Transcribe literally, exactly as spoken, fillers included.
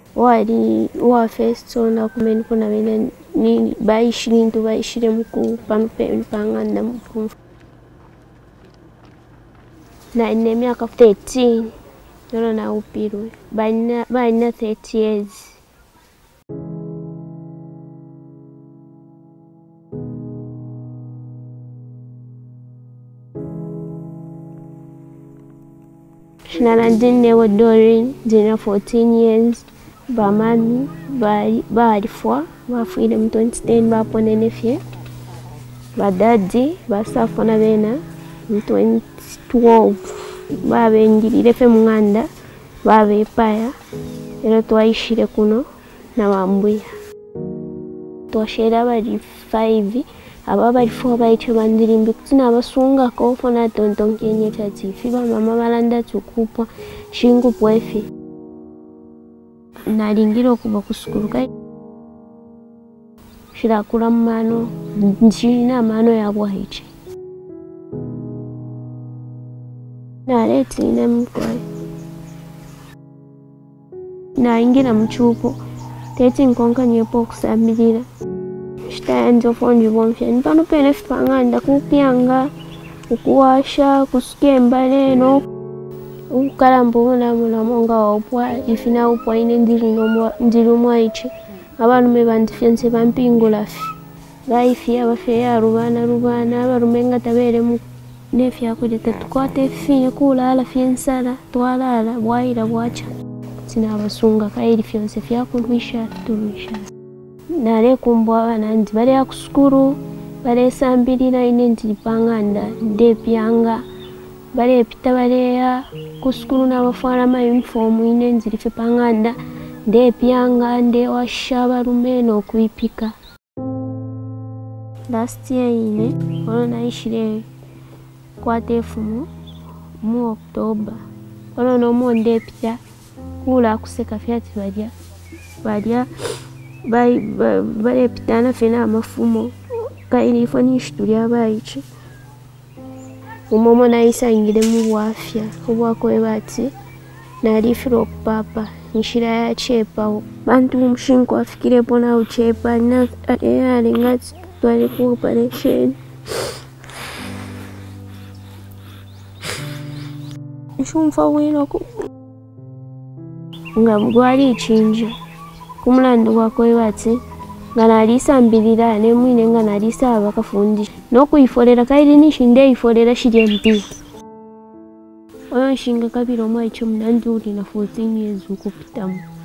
wali wa first na kumeni kuna wena ni baishi ntu baishire mku pampe panganda mpu na ine miaka thirteen nolo na upirwe baina baina thirty years. Nana dine wa Doreen dina fourteen years. Ba mami ba ba alifwa ba fuile mu twenty ten ba ponene fie. Ba daddy ba safona bena mu twenty twelve ba bengirire fe munganda ba bepaya era twaishire kuno na bambuya twashera bali five aba bali four baityo bandirimbi kutina abasunga ko fona tonton kenye tatifi ba mama balanda tukupwa shingu pwefi nalingira okuba kusukuluka shirakula mano njina mano yabwa hichi na leti ina mkwai na ingira mchupo teti nkonka nyepo kusabilira shitaenzo fonji bomfya nipano pene fipanganda kupianga ukuwasha kusikia mbale no ukalambo na mula monga wa upwa ifina upwa ine ndiri nomwa ndiri mwa ichi abantu me bandifense bampingola fi life ya bafeya rubana rubana barumenga tabere mu nefi yakuleta tukwate fi kulala fiensala twalala bwaira bwacha sina abasunga kairi fyonse fyakulwisha tulisha nale kumbwa bana ndi bale yakusukuru bale sambirira ine ndipanganda ndepyanga bale pita bale ya kusukuru na bafara ma uniform ine ndirife panganda ndepyanga nde washaba rumeno kuipika. Last year ine ono naishire kwa tefumu mu October ono no monde pita kula kuseka fyati balia balia bai bale pitana fena mafumo kaili fani shitulia baichi umomo naisa ingire mu wafya ubwako ebati na rifiro papa nshira ya chepa bantu mshinko afikire pona uchepa na yale ngati twale ku operation nshumfa wino ku ngabwali chinja kumulando wako ebati ngana alisambirira ne mwine ngana alisaba kafundi no kuifolera kaili nishinde ifolera shije mpi oyo nshinga kabiro mwa icho mnandi uli na fourteen years ukupitamu